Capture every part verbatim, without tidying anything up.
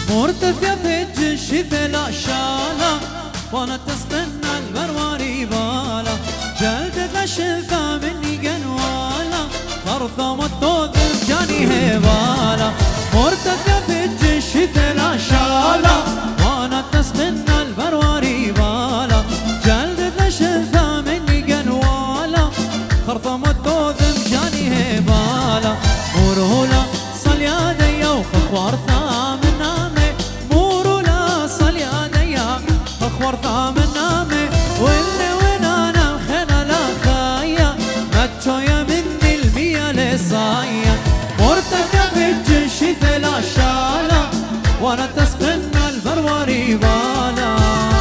مرتفع في الجيش ثلا شالا وانا تسقنا البرواري بالا جلدة شفا مني قنوالا فرثة والطوذ جاني هبالا مرتفع في الجيش ثلا شالا وانا تسقنا البرواري بالا جلدة شفا مني قنوالا فرثة والطوذ جاني هبالا مرهولا صل يا ديا وخورثة من نامي مورولا صل يا ديا وخورثة من نامي واللي ونانا خلال خايا ماتشويا مني المية لصايا مرتفع في الجيش ثلا شالا وانا تسقنا البرواري بالا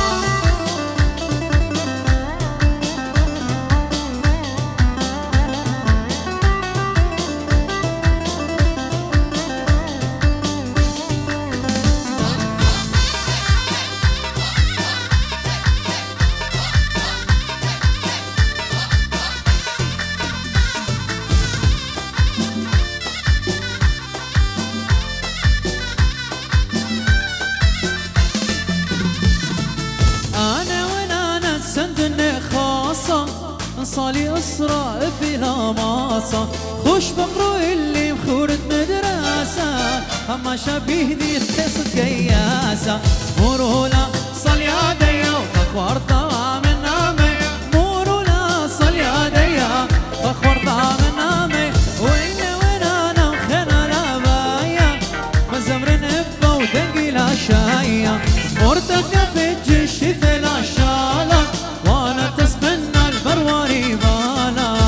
صالي أسرع بلا ماصة خوش بقرو اللي مخورة مدرسة أما شبيه ذي اختصت قياسة مورولا صل يا ديا وخورطة من نامي مورولا صل يا ديا وخورطة من نامي وإني وإنانا وخنا لابايا مزمرن إبا ودنقي لا شايا مرتفع في الجيش ثلا شالا وانا تسقنا البرواري بالا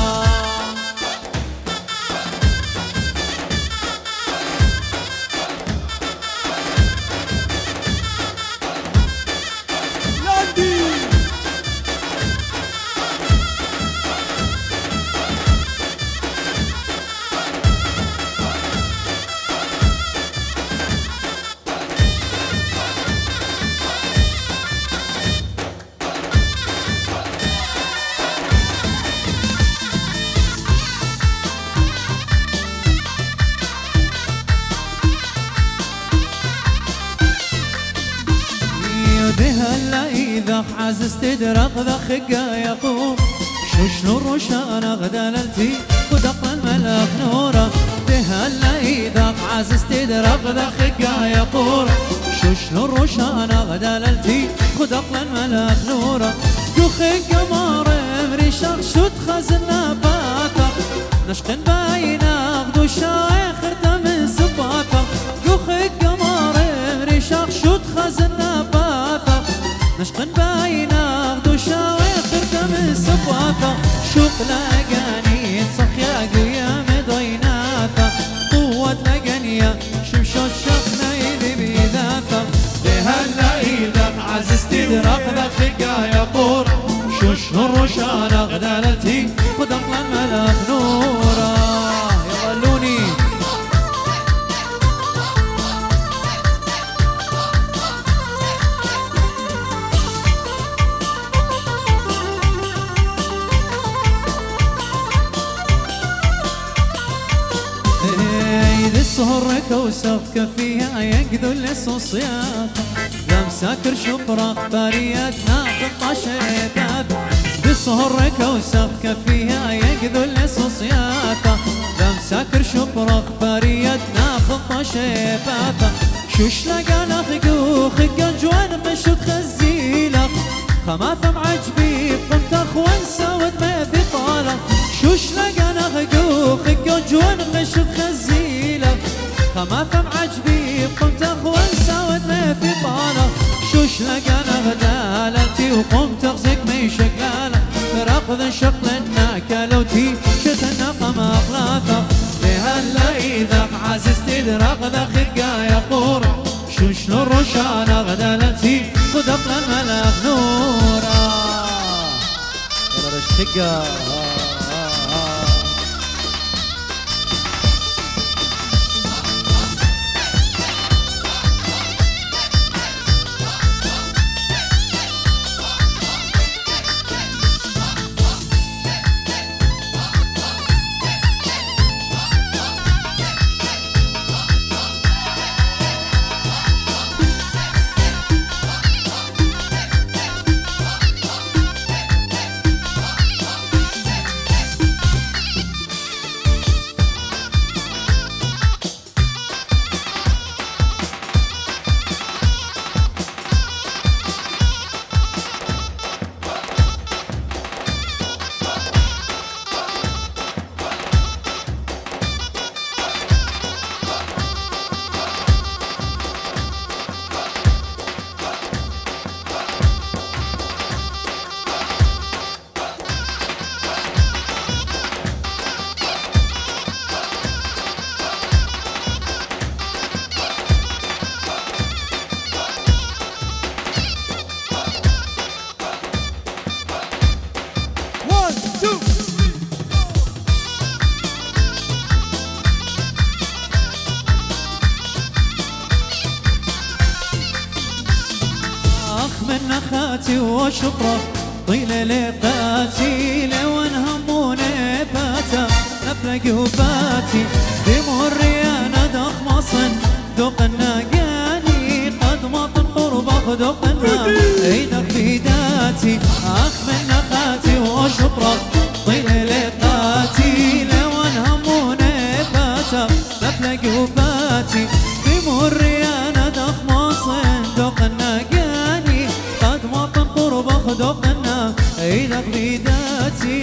هلا إذا حازس تدرق ذا خقا يقوم شوش نور وشانا غدللتي ودق الملك نورا هلا إذا حازس تدرق ذا خقا يقوم شوش نور وشانا غدللتي ودق الملك نورا جو خقا مارم ريشاق شوت خزنا باتا نشقن باينا غدو شايخ من سباتا جو خقا مارم ريشاق شوت خزنا باتا نشقن باينا غدو شاوي خرطة من سبواتا شوق لاقاني صخيا قويا مضيناتا قوة لاقانيا شمشو الشقنا يلي بذاتا لهلا إذا عزز تدرق ذا خقا يقور شوش نور وشانا غدالتي خدق الملك نورا يظلوني الصهر كوسف كفيها يقذل الصوصيات لمساكر شبرا اخبارياتنا قطاشيتات بالصهر كوسف كفيها يقذل الصوصيات لمساكر شبرا اخبارياتنا قطاشيتات شوش لقانا خقو خقا جوان مشوت خزيلة خماثة معجبي قمت اخوان ساود ما في طالة شوش لقانا خقو خقا جوان مشوت خزيلة خماثة معجبي قمت اخوان ساود ما في طالة شوش لقانا غدالتي وقمت اغزق مي شقالة رقض شقلنا كالوتي شتنا قما اغلاثة لهلا اذا عزز تدرق ذا خقا يقور شوش نور وشانا غدالتي خدق الملك نورا يلا الشقا من اخاتي وشبرة طيلة لقاتي لو انهموني باتا نفلق وباتي دمر انا دخمصن ذوقنا جاني قد مطن قربخ ذوقنا ايدك بيداتي اخ من اخاتي وشبرة طيلة لقاتي لو انهموني باتا نفلق وباتي دمر انا دخمصن ذوقنا جاني قد مطن قربخ ذوقنا ايدك بيداتي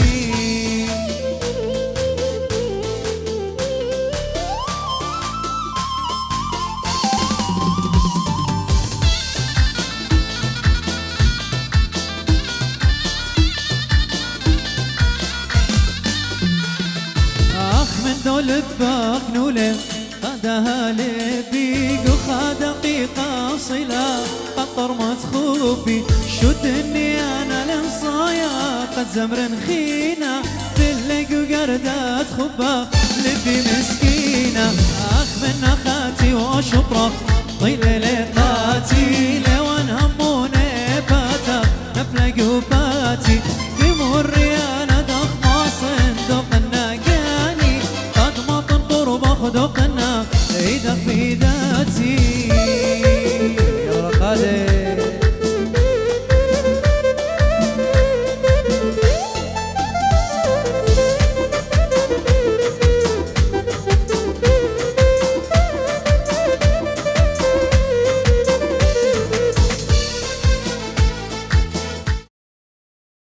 ذول بباق نوله خدها لبيق وخا دقيقة صلة قطر متخوبي شدني أنا لمصايا قد زمر خينا تلق وقردات خبا لبي مسكينة أخ من أخاتي وشبرة طيلة